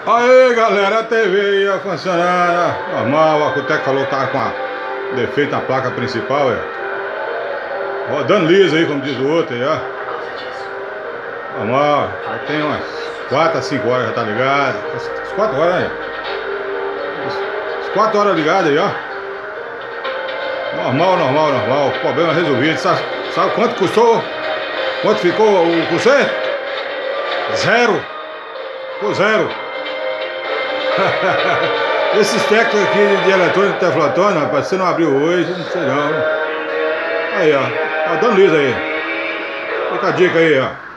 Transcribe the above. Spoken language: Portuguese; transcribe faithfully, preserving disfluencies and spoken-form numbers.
Aí galera, a T V ia funcionando normal. A Cutec falou que tava com a defeito na placa principal, é. Rodando liso aí, como diz o outro aí, ó. Normal, já tem umas quatro a cinco horas já tá ligado. As quatro horas aí. As quatro horas ligado aí, ó. Normal, normal, normal. Problema resolvido. Sabe, sabe quanto custou? Quanto ficou o conserto? Zero. Ficou zero. Esses técnicos aqui de eletrônico teflotônico, rapaz, você não abriu hoje, não sei não. Aí, ó. Ó, dando liso aí. Fica a dica aí, ó.